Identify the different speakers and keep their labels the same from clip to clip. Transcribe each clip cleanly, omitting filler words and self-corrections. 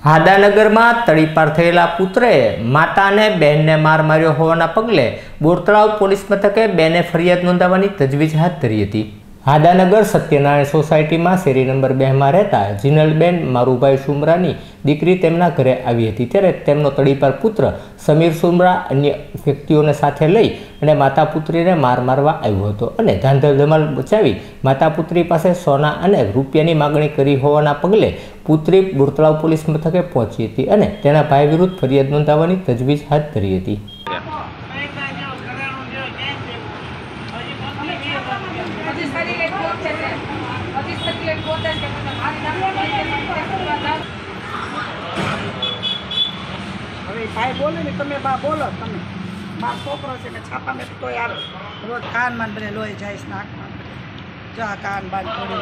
Speaker 1: હાદાનગરમાં તડીપાર થયેલા પુત્રએ માતા અને બહેનને માર માર્યો હોવાના પગલે બોરતળાવ પોલીસ મથકે બેને ફરિયાદ નોંધાવવાની તજવીજ હાથ ધરી હતી। હાદાનગર સત્યનારાયણ સોસાયટીમાં શેરી નંબર 2 માં રહેતા જીનલબેન મારુભાઈ સુમરાની દીકરી તેમના ઘરે આવી હતી, ત્યારે તેમનો તડીપાર પુત્ર સમીર સુમરા અન્ય વ્યક્તિઓને સાથે લઈ અને માતા પુત્રીને માર મારવા આવ્યો હતો અને ધાંધલ ધમાલ બચાવી માતા પુત્રી પાસે સોના અને રૂપિયાની માગણી કરી હોવાના પગલે પુત્રી બોરતળાવ પોલીસ મથકે પહોંચી હતી અને તેના ભાઈ વિરુદ્ધ ફરિયાદ નોંધાવવાની તજવીજ હાથ ધરી હતી।
Speaker 2: भाई बोले नहीं તમે બા બોલો તમે માર છોકરો છે ને છાપા મેં તોય આવે રોજ કાન માં બને લોહી જાય છે નાકમાં જો આ કાન બાન તોડી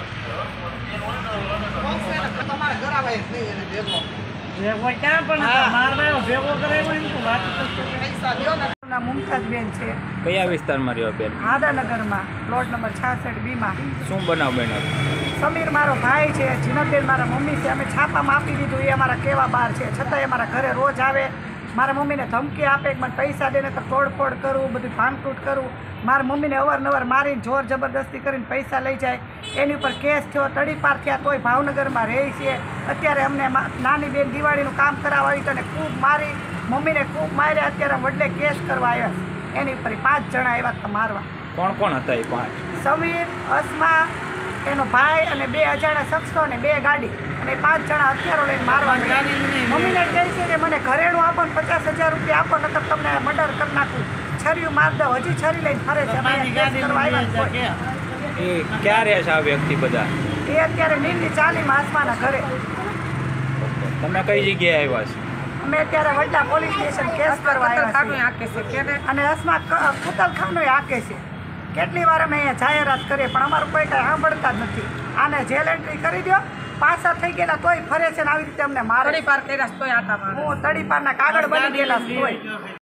Speaker 2: તમારે ઘર આવે નહીં એને ભેગો ક્યાં પણ મારવાનો ભેગો કરાવ્યો એમ તો વાત પૈસા દો ના મુમતાજબેન છે।
Speaker 3: કયા વિસ્તારમાં રહ્યો બેન?
Speaker 2: હાદાનગરમાં પ્લોટ નંબર 66B માં।
Speaker 3: શું બનાવ બન્યો?
Speaker 2: સમીર મારો ભાઈ છે, જીનલબેન મારા મમ્મી છે। અમે છાપામાં આપી દીધું, એ અમારા કેવા બાર છે, છતાંય અમારા ઘરે રોજ આવે, મારા મમ્મીને ધમકી આપે કે મને પૈસા દે ને તો તોડફોડ કરું, બધું ભાંગતૂટ કરું। મારા મમ્મીને અવારનવાર મારીને જોર જબરદસ્તી કરીને પૈસા લઈ જાય। એની ઉપર કેસ થયો, તડીપાર થયા, તોય ભાવનગરમાં રહે છે। અત્યારે અમને નાની બેન દિવાળીનું કામ કરાવવા આવી તો એને ખૂબ મારી, મમ્મીને ખૂબ માર્યા। અત્યારે વડલે કેસ કરવા આવ્યા, એની ઉપર 5 જણા આવ્યા હતા મારવા।
Speaker 3: કોણ કોણ હતા એ 5? સમીર,
Speaker 2: અસ્મા, એનો ભાઈ અને 2 અજાણ્યા શખ્સો ને 2 ગાડી અને 5 જણા હથિયારો લઈને મારવા। મમ્મીને કહે છે કે મને ઘરેણું આપો ને 50,000 રૂપિયા આપો, નકર તમને મર્ડર કરી નાખું, છરીયું માર દઉં। હજી છરી લઈને ફરે છે।
Speaker 3: એ ક્યાં રહે છે આ વ્યક્તિ બધા?
Speaker 2: એ અત્યારે નીલની ચાલીમાં આસમાના ઘરે।
Speaker 3: તમે કઈ જગ્યાએ આવ્યા છો?
Speaker 2: અમે અત્યારે વડલા પોલીસ સ્ટેશન કેસ કરવા આવ્યા છીએ અને અસ્મા કુતલખાનું હાકે છે। કેટલી વાર અમે અહીંયા જાહેરાત કરીએ પણ અમારું કોઈ કાંઈ સાંભળતા જ નથી। આને જેલ એન્ટ્રી કરી દો, પાછા થઈ ગયેલા તોય ફરે છે ને આવી રીતે અમને મારે। તડીપાર કર્યા તોય આટા મારે, હું તડીપારના કાગળ બની ગયેલા તોય।